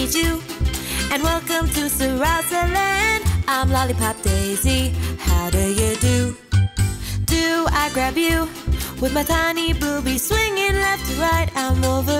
need you. And welcome to Sarasaland. I'm Lollipop Daisy. How do you do? Do I grab you with my tiny boobies swinging left to right? I'm over